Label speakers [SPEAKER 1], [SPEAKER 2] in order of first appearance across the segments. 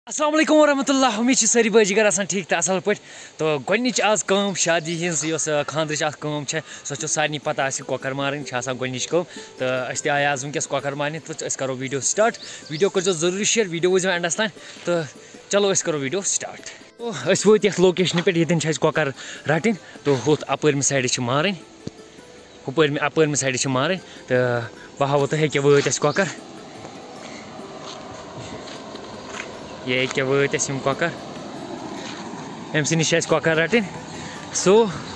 [SPEAKER 1] अस्सलाम वालेकुम वरहमतुल्लाह। उम्मीद सारी बाजीगर आसान ठीक तो असल पे। तो गोनिच आज कम शादी हज खानद्रच कम सो सारे पता कॉकर मारन गोनिच कम तो अस आए आज वनकस कॉकर मारने तो करो वीडियो स्टार्ट। वीडियो कर जरूरी शेयर, वीडियो वो एंडस तान। तो चलो करो वीडियो स्टार्ट। तो वो लोकेशन पे ये कॉकर रटन तो हुत अपरम साइड मारन अपरम साइड मारन तो बह हावो तो हे वो कॉकर ये क्या वत कॉकर अम निश कॉकर रटन सो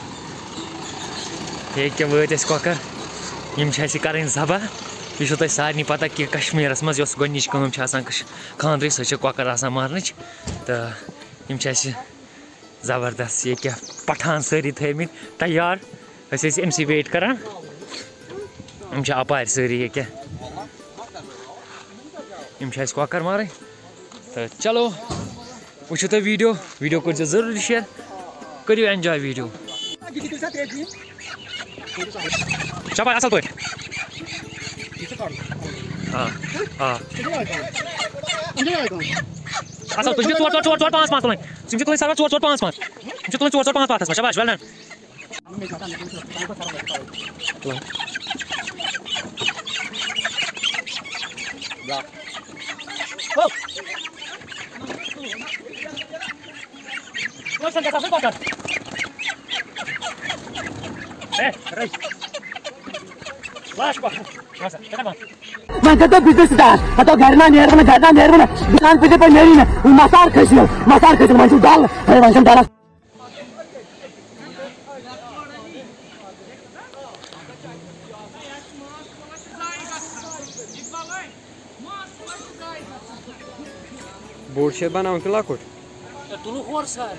[SPEAKER 1] ये क्या वत कॉकर यम कर जबह। यह तुम सारे पता कि कश्मीरस मज गोनिच कम खानद्र सो कॉकर मारन तो यम जबरदस्त ये क्या पठान सारी थमित तैयार अमसी वेट करान अपार सारी ये क्या यम कॉकर मारन। तो चलो वो तो वीडियो कर जरूर शेयर, करो एंजॉय वीडियो। चपा असल पे असल तुम 4-4-4-5 तुम तुम सर्वर 4-4-5 तुम 4-4-5 शाबाश वेल डन।
[SPEAKER 2] मैं कहता बिजनेस तो घर ना दुकान पे मेरी ना मसार खसी मैं डाल वंशम डाला।
[SPEAKER 3] बोर्ड शेप बनाओ कि लकुट
[SPEAKER 1] तुलु और सारे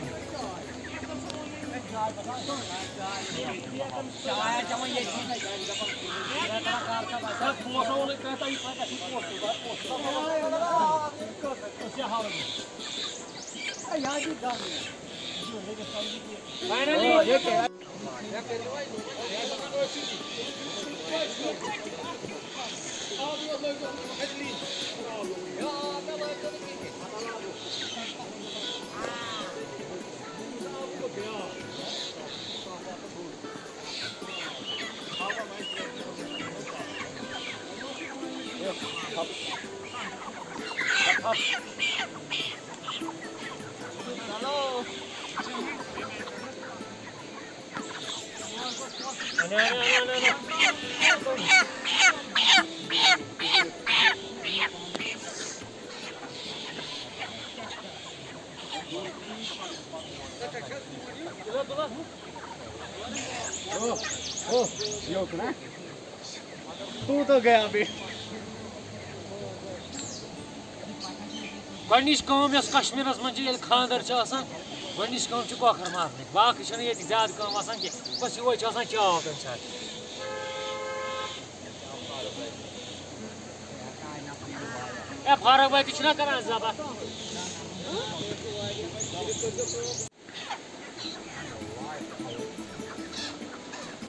[SPEAKER 3] तू तो गया अभी
[SPEAKER 1] गोनिच कम कश्मीरस मज खानदर गोनिच कम कॉकर मारन बाकी ये ज्यादा कम बस ये चाव तम साथ। फारूक भाई कर जबरदस्त